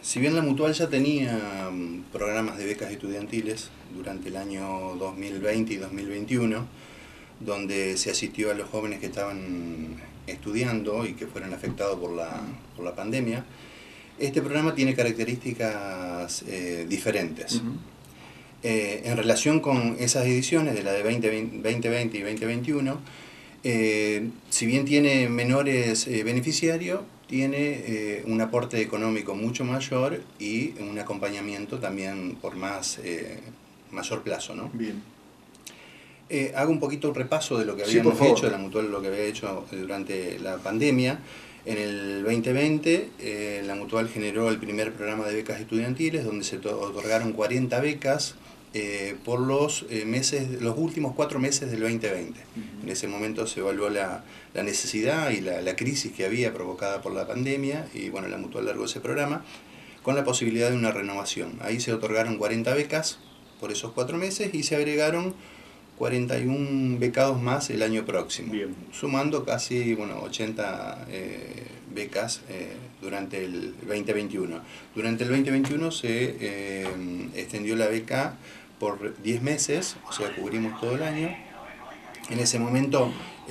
Si bien la Mutual ya tenía programas de becas estudiantiles durante el año 2020 y 2021, donde se asistió a los jóvenes que estaban estudiando y que fueron afectados por la pandemia, este programa tiene características diferentes. En relación con esas ediciones de la de 2020 y 2021, si bien tiene menores beneficiarios, tiene un aporte económico mucho mayor y un acompañamiento también por mayor plazo, ¿no? Bien. Hago un poquito un repaso de lo que habíamos hecho, de la Mutual, lo que había hecho durante la pandemia. En el 2020 la Mutual generó el primer programa de becas estudiantiles, donde se otorgaron 40 becas por los últimos 4 meses del 2020. En ese momento se evaluó la necesidad y la crisis que había provocada por la pandemia, y bueno, la Mutual largó ese programa con la posibilidad de una renovación. Ahí se otorgaron 40 becas por esos 4 meses y se agregaron 41 becados más el año próximo, sumando casi 80 becas durante el 2021. Durante el 2021 se extendió la beca por 10 meses, o sea, cubrimos todo el año. En ese momento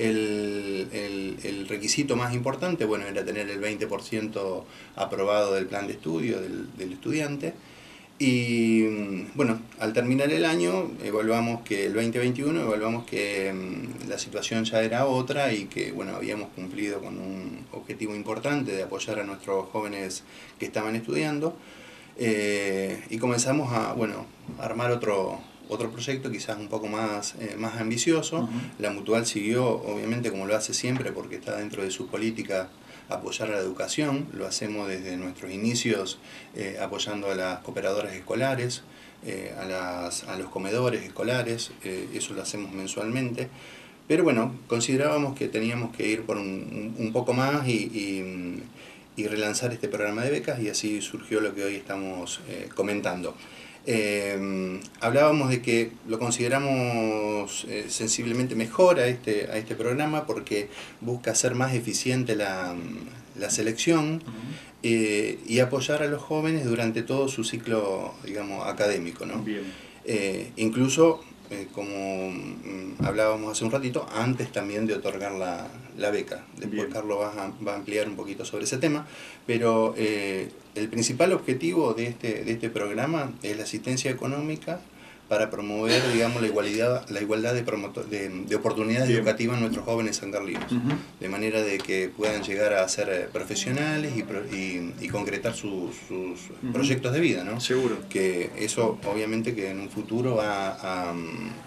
el requisito más importante, era tener el 20% aprobado del plan de estudio del estudiante. Y al terminar el año, evaluamos que el 2021, evaluamos que la situación ya era otra y que habíamos cumplido con un objetivo importante de apoyar a nuestros jóvenes que estaban estudiando, y comenzamos a armar otro proyecto quizás un poco más ambicioso. La Mutual siguió, obviamente, como lo hace siempre, porque está dentro de su política, apoyar a la educación. Lo hacemos desde nuestros inicios apoyando a las cooperadoras escolares, a los comedores escolares, eso lo hacemos mensualmente. Pero considerábamos que teníamos que ir por un poco más y relanzar este programa de becas, y así surgió lo que hoy estamos comentando. Hablábamos de que lo consideramos sensiblemente mejor a este programa porque busca hacer más eficiente la selección y apoyar a los jóvenes durante todo su ciclo, académico, ¿no? Incluso, como hablábamos hace un ratito, antes también de otorgar la beca. Después Carlos va a ampliar un poquito sobre ese tema, pero el principal objetivo de este programa es la asistencia económica para promover, la igualdad de oportunidades educativas en nuestros jóvenes sancarlinos, de manera de que puedan llegar a ser profesionales y concretar sus proyectos de vida, ¿no? Seguro. Que eso, obviamente, que en un futuro va a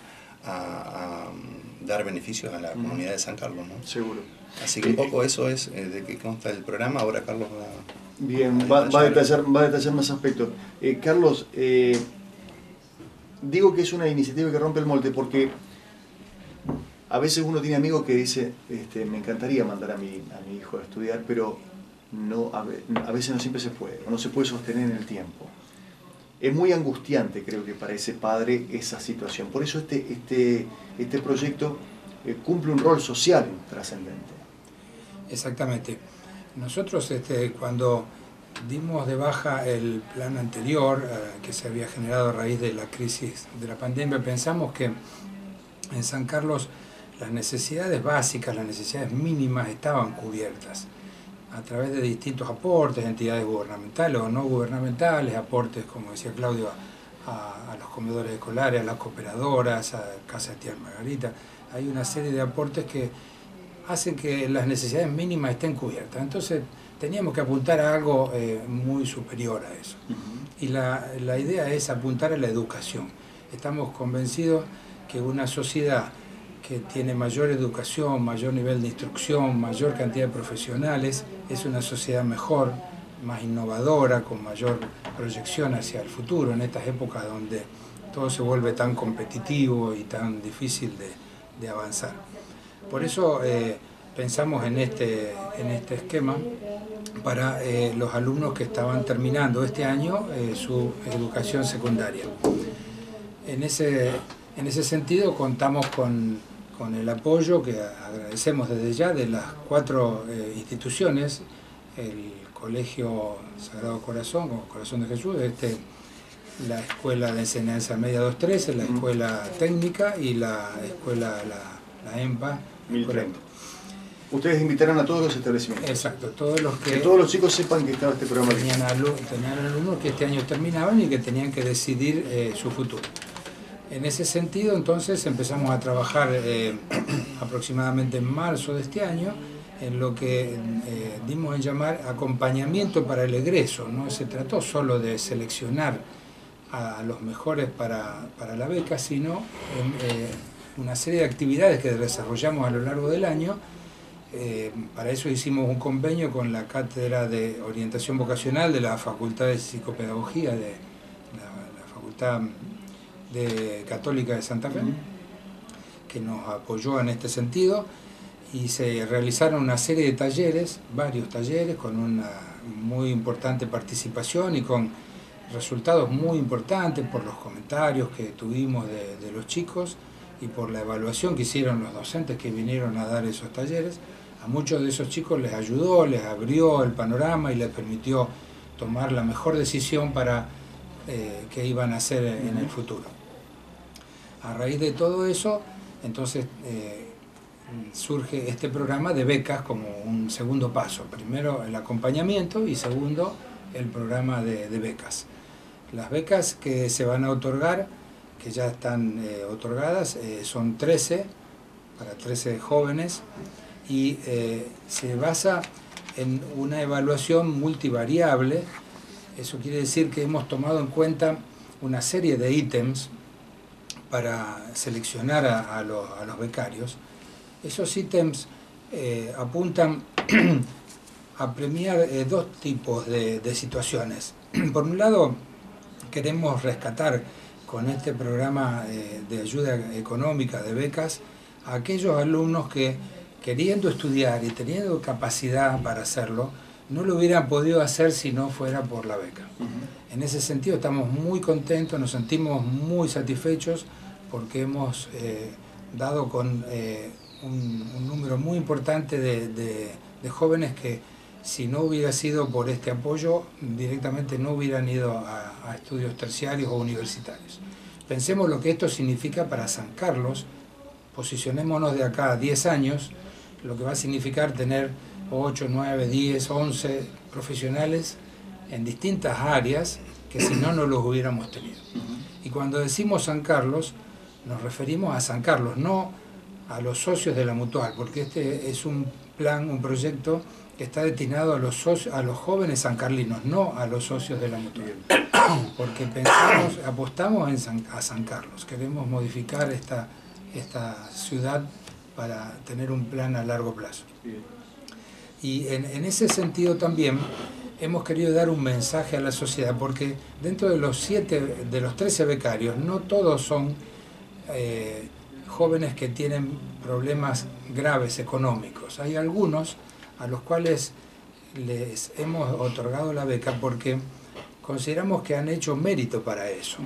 dar beneficios a la comunidad de San Carlos, ¿no? Seguro. Así que un poco eso es de que consta el programa. Ahora Carlos va a detallar más aspectos. Carlos, digo que es una iniciativa que rompe el molde porque a veces uno tiene amigos que dice, me encantaría mandar a mi hijo a estudiar, pero a veces no siempre se puede, o no se puede sostener en el tiempo. Es muy angustiante, creo que para ese padre, esa situación. Por eso este proyecto cumple un rol social trascendente. Exactamente. Nosotros cuando dimos de baja el plan anterior que se había generado a raíz de la crisis de la pandemia, pensamos que en San Carlos las necesidades básicas, las necesidades mínimas estaban cubiertas a través de distintos aportes, entidades gubernamentales o no gubernamentales, aportes, como decía Claudio, a los comedores escolares, a las cooperadoras, a Casa de Tía Margarita. Hay una serie de aportes que hacen que las necesidades mínimas estén cubiertas. Entonces teníamos que apuntar a algo muy superior a eso. Y la idea es apuntar a la educación. Estamos convencidos que una sociedad que tiene mayor educación, mayor nivel de instrucción, mayor cantidad de profesionales, es una sociedad mejor, más innovadora, con mayor proyección hacia el futuro, en estas épocas donde todo se vuelve tan competitivo y tan difícil de avanzar. Por eso pensamos en este esquema para los alumnos que estaban terminando este año su educación secundaria. En ese sentido contamos con el apoyo que agradecemos desde ya de las 4 instituciones, el Colegio Sagrado Corazón, o Corazón de Jesús, la Escuela de Enseñanza Media 213, la Escuela Técnica y la Escuela, la EMPA. 1030. Ustedes invitaron a todos los establecimientos. Exacto, todos los que todos los chicos sepan que estaba este programa. Tenían alumnos que este año terminaban y que tenían que decidir su futuro. En ese sentido, entonces, empezamos a trabajar aproximadamente en marzo de este año en lo que dimos en llamar acompañamiento para el egreso. No se trató solo de seleccionar a los mejores para la beca, sino una serie de actividades que desarrollamos a lo largo del año. Para eso hicimos un convenio con la Cátedra de Orientación Vocacional de la Facultad de Psicopedagogía de la Facultad Católica de Santa Fe, que nos apoyó en este sentido, y se realizaron una serie de talleres, varios talleres, con una muy importante participación y con resultados muy importantes por los comentarios que tuvimos de los chicos y por la evaluación que hicieron los docentes que vinieron a dar esos talleres. A muchos de esos chicos les ayudó, les abrió el panorama y les permitió tomar la mejor decisión para qué iban a hacer en el futuro. A raíz de todo eso, entonces surge este programa de becas como un segundo paso. Primero el acompañamiento y segundo el programa de becas. Las becas que se van a otorgar, que ya están otorgadas, son 13, para 13 jóvenes, y se basa en una evaluación multivariable. Eso quiere decir que hemos tomado en cuenta una serie de ítems para seleccionar a los becarios. Esos ítems apuntan a premiar dos tipos de situaciones. Por un lado, queremos rescatar con este programa de ayuda económica de becas a aquellos alumnos que, queriendo estudiar y teniendo capacidad para hacerlo, no lo hubieran podido hacer si no fuera por la beca. En ese sentido estamos muy contentos, nos sentimos muy satisfechos porque hemos dado con un número muy importante de jóvenes que, si no hubiera sido por este apoyo, directamente no hubieran ido a estudios terciarios o universitarios. Pensemos lo que esto significa para San Carlos, posicionémonos de acá a 10 años, lo que va a significar tener 8, 9, 10, 11 profesionales en distintas áreas que si no, no los hubiéramos tenido. Y cuando decimos San Carlos, nos referimos a San Carlos, no a los socios de la Mutual, porque este es un plan, un proyecto que está destinado a los jóvenes sancarlinos, no a los socios de la Mutual. Porque apostamos a San Carlos, queremos modificar esta ciudad para tener un plan a largo plazo. Y en ese sentido también hemos querido dar un mensaje a la sociedad, porque dentro de los 13 becarios, no todos son jóvenes que tienen problemas graves económicos. Hay algunos a los cuales les hemos otorgado la beca porque consideramos que han hecho mérito para eso.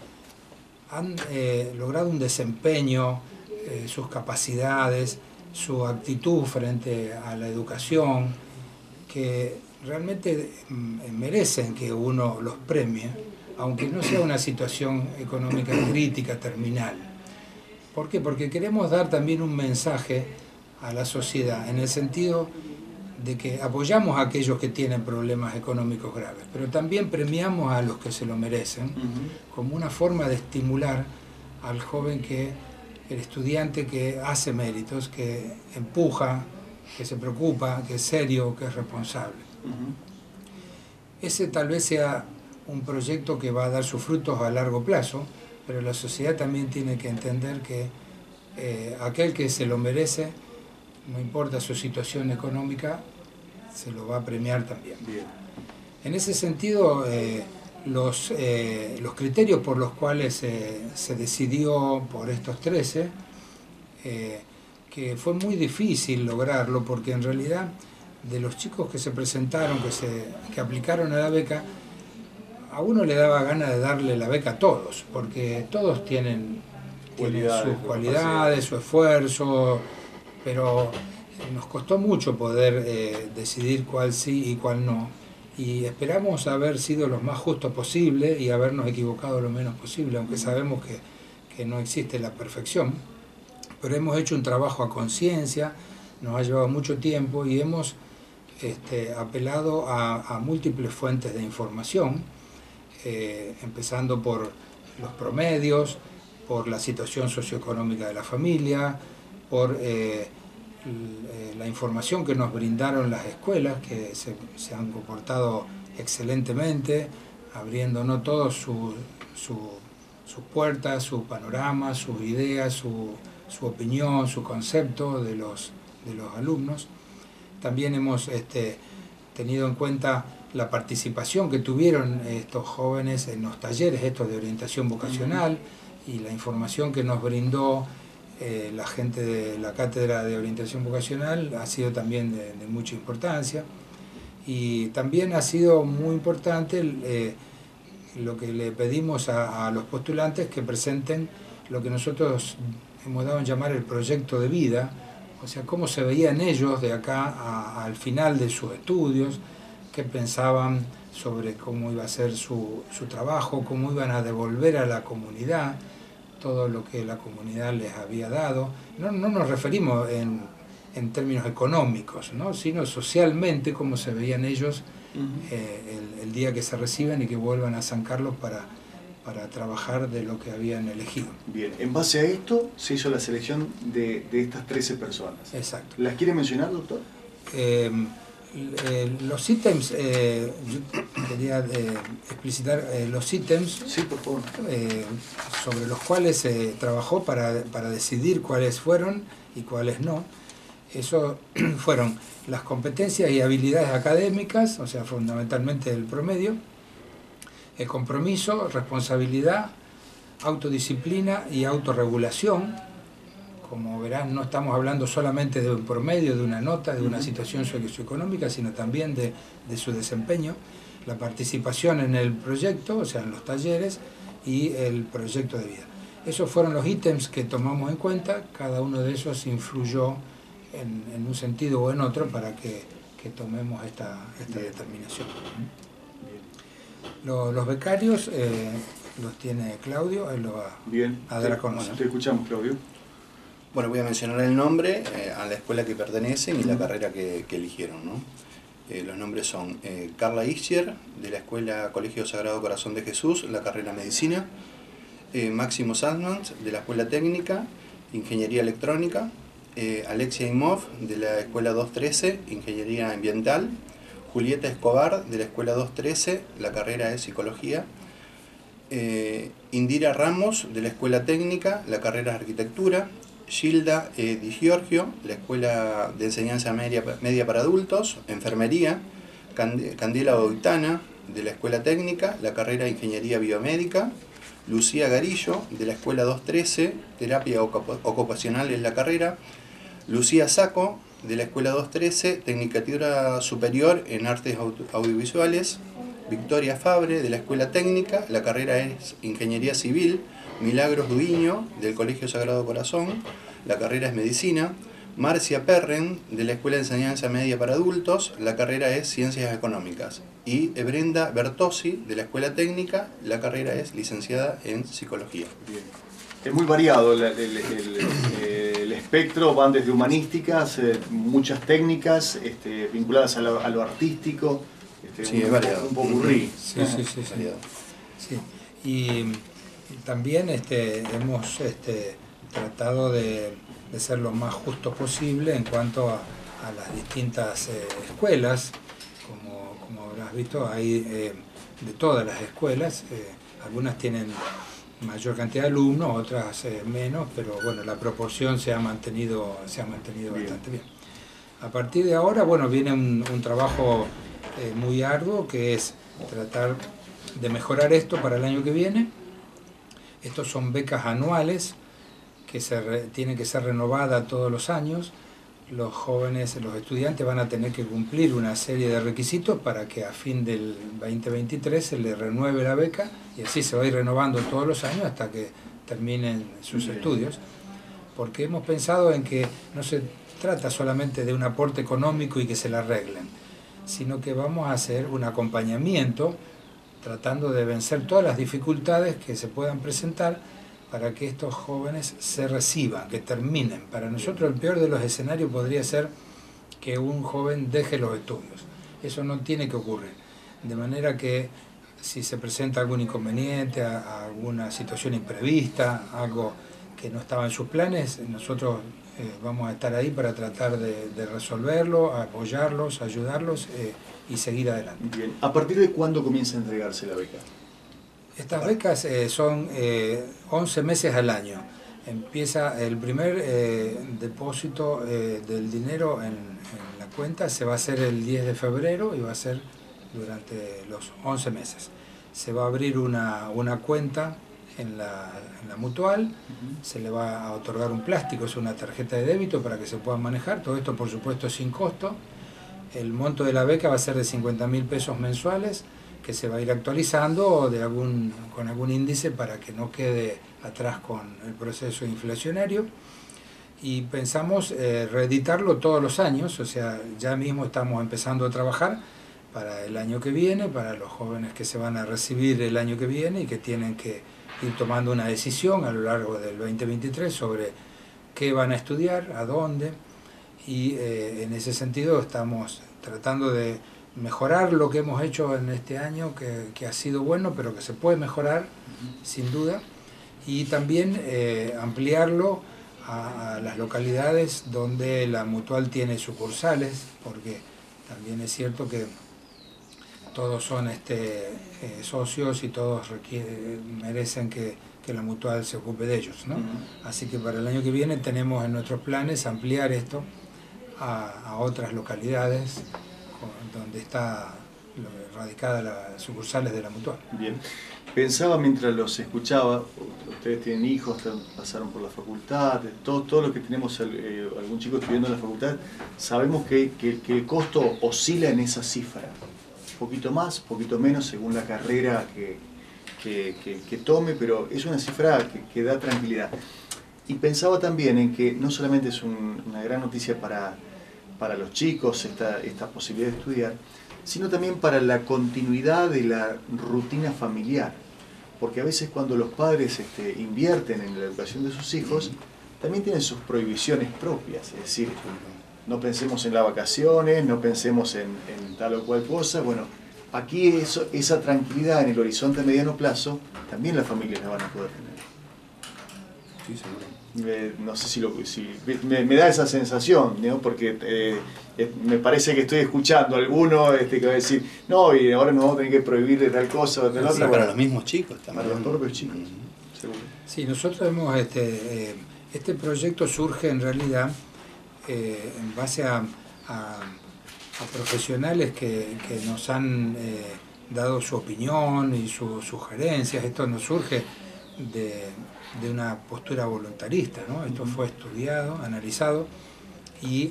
Han logrado un desempeño, sus capacidades, su actitud frente a la educación, que realmente merecen que uno los premie, aunque no sea una situación económica crítica, terminal. ¿Por qué? Porque queremos dar también un mensaje a la sociedad, en el sentido de que apoyamos a aquellos que tienen problemas económicos graves, pero también premiamos a los que se lo merecen, como una forma de estimular al joven el estudiante que hace méritos, que empuja, que se preocupa, que es serio, que es responsable. Ese tal vez sea un proyecto que va a dar sus frutos a largo plazo, pero la sociedad también tiene que entender que aquel que se lo merece, no importa su situación económica, se lo va a premiar también. En ese sentido, los criterios por los cuales se decidió por estos 13, que fue muy difícil lograrlo, porque en realidad de los chicos que se presentaron, que aplicaron a la beca, a uno le daba ganas de darle la beca a todos, porque todos tienen sus cualidades, su esfuerzo, pero nos costó mucho poder decidir cuál sí y cuál no. y esperamos haber sido lo más justo posible y habernos equivocado lo menos posible, aunque sabemos que no existe la perfección, pero hemos hecho un trabajo a conciencia, nos ha llevado mucho tiempo y hemos apelado a múltiples fuentes de información, empezando por los promedios, por la situación socioeconómica de la familia, por la información que nos brindaron las escuelas, que se han comportado excelentemente, abriéndonos todos sus puertas, su panorama, sus ideas, su opinión, su concepto de los alumnos. También hemos tenido en cuenta la participación que tuvieron estos jóvenes en los talleres estos de orientación vocacional y la información que nos brindó la gente de la Cátedra de Orientación Vocacional ha sido también de mucha importancia. Y también ha sido muy importante lo que le pedimos a los postulantes, que presenten lo que nosotros hemos dado en llamar el proyecto de vida, o sea, cómo se veían ellos de acá al final de sus estudios, qué pensaban sobre cómo iba a ser su trabajo, cómo iban a devolver a la comunidad todo lo que la comunidad les había dado. No nos referimos en términos económicos, ¿no? Sino socialmente, cómo se veían ellos el día que se reciben y que vuelvan a San Carlos para trabajar de lo que habían elegido. Bien, en base a esto se hizo la selección de estas 13 personas. Exacto. ¿Las quiere mencionar, doctor? Los ítems, yo quería explicitar los ítems, sí, por favor, sobre los cuales se trabajó para decidir cuáles fueron y cuáles no. Eso fueron las competencias y habilidades académicas, o sea, fundamentalmente el promedio, el compromiso, responsabilidad, autodisciplina y autorregulación. Como verán, no estamos hablando solamente de un promedio, de una nota, de una situación socioeconómica, sino también de su desempeño, la participación en el proyecto, o sea, en los talleres, y el proyecto de vida. Esos fueron los ítems que tomamos en cuenta, cada uno de esos influyó en un sentido o en otro para que tomemos esta determinación. Los becarios los tiene Claudio, él lo va a dar a conocer. Te escuchamos, Claudio. Bueno, voy a mencionar el nombre, a la escuela que pertenecen y la carrera que eligieron, ¿no? Los nombres son Carla Ischier, de la Escuela Colegio Sagrado Corazón de Jesús, la carrera Medicina; Máximo Sandmans, de la Escuela Técnica, Ingeniería Electrónica; Alexia Imhoff, de la Escuela 213, Ingeniería Ambiental; Julieta Escobar, de la Escuela 213, la carrera es Psicología; Indira Ramos, de la Escuela Técnica, la carrera es Arquitectura; Gilda Di Giorgio, la Escuela de Enseñanza Media para Adultos, Enfermería; Candela Oitana, de la Escuela Técnica, la carrera Ingeniería Biomédica; Lucía Garillo, de la Escuela 213, Terapia Ocupacional es la carrera; Lucía Saco, de la Escuela 213, Tecnicatura Superior en Artes Audiovisuales; Victoria Fabre, de la Escuela Técnica, la carrera es Ingeniería Civil; Milagros Duiño, del Colegio Sagrado Corazón, la carrera es Medicina; Marcia Perren, de la Escuela de Enseñanza Media para Adultos, la carrera es Ciencias Económicas; y Brenda Bertossi, de la Escuela Técnica, la carrera es Licenciada en Psicología. Bien. Es muy variado el espectro, van desde humanísticas, muchas técnicas vinculadas a lo artístico, sí, es variado. Un popurrí. Sí. Y también hemos tratado de ser lo más justo posible en cuanto a las distintas escuelas. Como habrás visto, hay de todas las escuelas, algunas tienen mayor cantidad de alumnos, otras menos, pero bueno, la proporción se ha mantenido bastante bien. A partir de ahora, bueno, viene un trabajo muy arduo, que es tratar de mejorar esto para el año que viene. Estos son becas anuales que tienen que ser renovadas todos los años. Los jóvenes, los estudiantes van a tener que cumplir una serie de requisitos para que a fin del 2023 se les renueve la beca, y así se va a ir renovando todos los años hasta que terminen sus estudios, porque hemos pensado en que no se trata solamente de un aporte económico y que se la arreglen, sino que vamos a hacer un acompañamiento tratando de vencer todas las dificultades que se puedan presentar para que estos jóvenes se reciban, que terminen. Para nosotros el peor de los escenarios podría ser que un joven deje los estudios. Eso no tiene que ocurrir. De manera que si se presenta algún inconveniente, alguna situación imprevista, algo que no estaba en sus planes, nosotros vamos a estar ahí para tratar de resolverlo, apoyarlos, ayudarlos y seguir adelante. Bien. ¿A partir de cuándo comienza a entregarse la beca? Estas becas son 11 meses al año. Empieza el primer depósito del dinero en la cuenta, se va a hacer el 10 de febrero y va a ser durante los 11 meses. Se va a abrir una cuenta en la mutual, se le va a otorgar un plástico, es una tarjeta de débito para que se pueda manejar, todo esto por supuesto sin costo. El monto de la beca va a ser de 50.000 pesos mensuales, que se va a ir actualizando con algún índice para que no quede atrás con el proceso inflacionario. Y pensamos reeditarlo todos los años, o sea, ya mismo estamos empezando a trabajar para el año que viene, para los jóvenes que se van a recibir el año que viene y que tienen que ir tomando una decisión a lo largo del 2023 sobre qué van a estudiar, a dónde, y en ese sentido estamos tratando de mejorar lo que hemos hecho en este año, que ha sido bueno, pero que se puede mejorar, sin duda, y también ampliarlo a las localidades donde la mutual tiene sucursales, porque también es cierto que todos son socios y todos merecen que la mutual se ocupe de ellos, ¿no? Así que para el año que viene tenemos en nuestros planes ampliar esto a otras localidades donde está radicada las sucursales de la mutual. Bien. Pensaba mientras los escuchaba, ustedes tienen hijos, pasaron por la facultad, todos los que tenemos algún chico estudiando en la facultad, sabemos que el costo oscila en esa cifra. Poquito más, poquito menos según la carrera que tome, pero es una cifra que da tranquilidad. Y pensaba también en que no solamente es una gran noticia para los chicos esta posibilidad de estudiar, sino también para la continuidad de la rutina familiar. Porque a veces cuando los padres invierten en la educación de sus hijos, también tienen sus prohibiciones propias, es decir, no pensemos en las vacaciones, no pensemos en tal o cual cosa. Bueno, aquí esa tranquilidad en el horizonte a mediano plazo, también las familias la van a poder tener. Sí, seguro. No sé si me da esa sensación, ¿no? Porque me parece que estoy escuchando a alguno que va a decir, no, y ahora nos vamos a tener que prohibir de tal cosa o de tal otra. Para los mismos chicos también. Para los propios chicos, seguro. Sí, nosotros hemos, este proyecto surge en realidad en base a profesionales que nos han dado su opinión y sus sugerencias. Esto no surge de una postura voluntarista, ¿no? Esto fue estudiado, analizado, y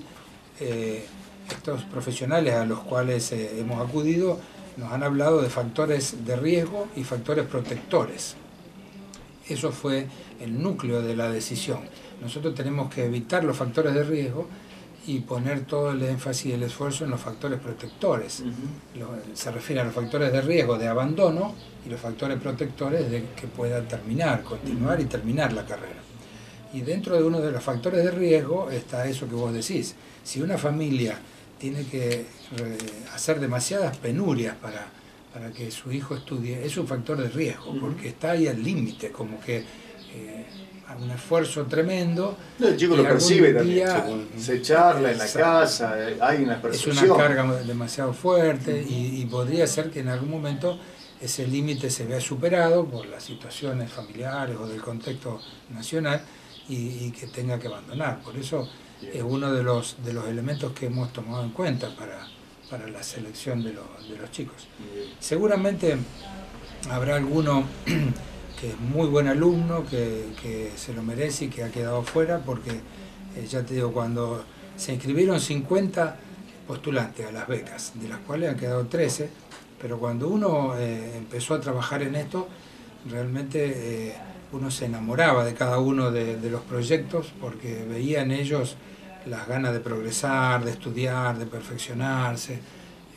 estos profesionales a los cuales hemos acudido nos han hablado de factores de riesgo y factores protectores. Eso fue el núcleo de la decisión. Nosotros tenemos que evitar los factores de riesgo y poner todo el énfasis y el esfuerzo en los factores protectores. Se refiere a los factores de riesgo de abandono y los factores protectores de que pueda continuar y terminar la carrera. Y dentro de uno de los factores de riesgo está eso que vos decís. Si una familia tiene que hacer demasiadas penurias para que su hijo estudie, es un factor de riesgo, porque está ahí al límite, como que un esfuerzo tremendo. No, el chico lo percibe también, se charla en la casa, hay una percepción. Es una carga demasiado fuerte y podría ser que en algún momento ese límite se vea superado por las situaciones familiares o del contexto nacional y que tenga que abandonar. Por eso es uno de los elementos que hemos tomado en cuenta para la selección de los chicos. Seguramente habrá alguno que es muy buen alumno, que se lo merece y que ha quedado fuera, porque ya te digo, cuando se inscribieron 50 postulantes a las becas, de las cuales han quedado 13, pero cuando uno empezó a trabajar en esto, realmente uno se enamoraba de cada uno de los proyectos, porque veía en ellos las ganas de progresar, de estudiar, de perfeccionarse.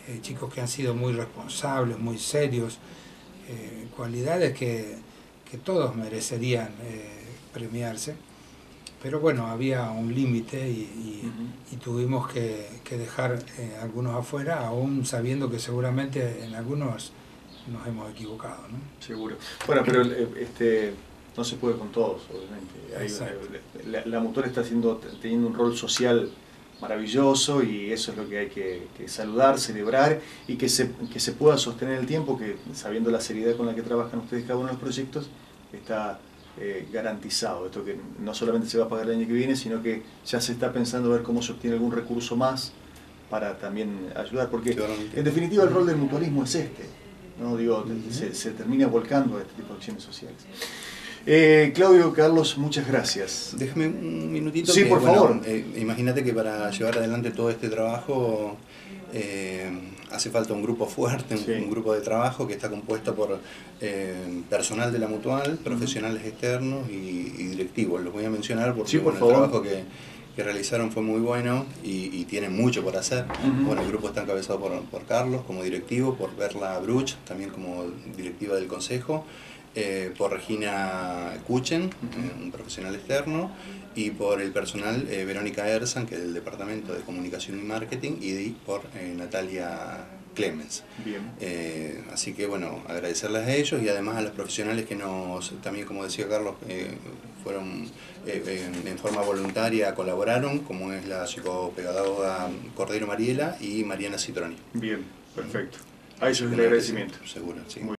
chicos que han sido muy responsables, muy serios, cualidades que todos merecerían premiarse. Pero bueno, había un límite y tuvimos que dejar algunos afuera, aún sabiendo que seguramente en algunos nos hemos equivocado, ¿no? Seguro. Bueno, pero no se puede con todos, obviamente. La Mutual está teniendo un rol social maravilloso y eso es lo que hay que saludar, celebrar y que se pueda sostener el tiempo, que sabiendo la seriedad con la que trabajan ustedes cada uno de los proyectos, está garantizado. Esto que no solamente se va a pagar el año que viene, sino que ya se está pensando ver cómo se obtiene algún recurso más para también ayudar, porque en definitiva el rol del mutualismo es ¿no? Digo, se termina volcando a este tipo de acciones sociales. Claudio, Carlos, muchas gracias. Déjame un minutito. Sí, por favor. Imagínate que para llevar adelante todo este trabajo hace falta un grupo fuerte, un grupo de trabajo que está compuesto por personal de la Mutual, profesionales externos y directivos. Los voy a mencionar porque el trabajo que realizaron fue muy bueno y tienen mucho por hacer. Bueno, el grupo está encabezado por Carlos como directivo, por Berla Bruch, también como directiva del Consejo, por Regina Kuchen, un profesional externo, y por el personal Verónica Ersan, que es del Departamento de Comunicación y Marketing, y por Natalia Clemens. Bien. Así que bueno, agradecerles a ellos y además a los profesionales que también como decía Carlos, fueron en forma voluntaria, colaboraron, como es la psicopedagoga Cordero Mariela y Mariana Citroni. Bien, perfecto. A ellos el agradecimiento. Seguro, sí.